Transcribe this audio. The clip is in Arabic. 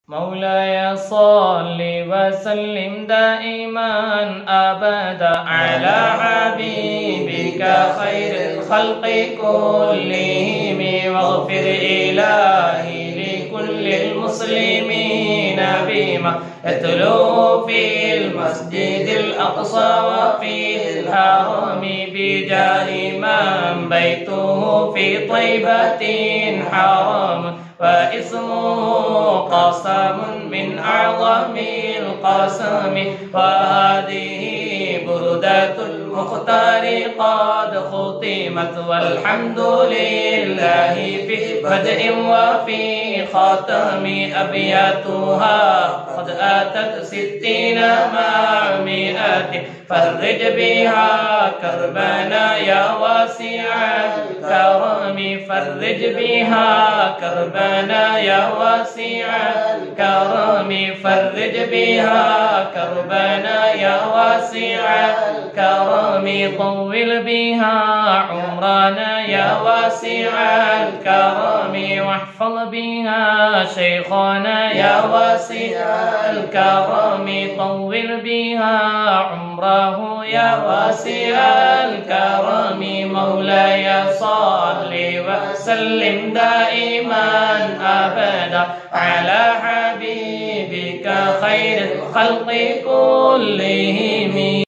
مولاي صل وسلم دائما أبدا على حبيبك خير الخلق كلهم واغفر إلهي لكل المسلمين بما يتلو في المسجد الأقصى وفي الحرم بجاه من بيته في طيبة حرام واسمه قسم من أعظم القسم وهذه بردة المختار قد ختمت والحمد لله في بدء وفي ختم أبياتها قد أتت 60 مع 100 فرج بها كربنا يا واسع الكرم فرج بها كربنا يا واسع الكرم فرج بها كربنا يا واسع الكرم طول بها عمرنا يا واسع الكرم واحفظ بها شيخنا يا واسع الكرم طول بها عمره يا واسع الكرم مولاي صل وسلم دائما أبدا على حبيبك خير الخلق كلهم.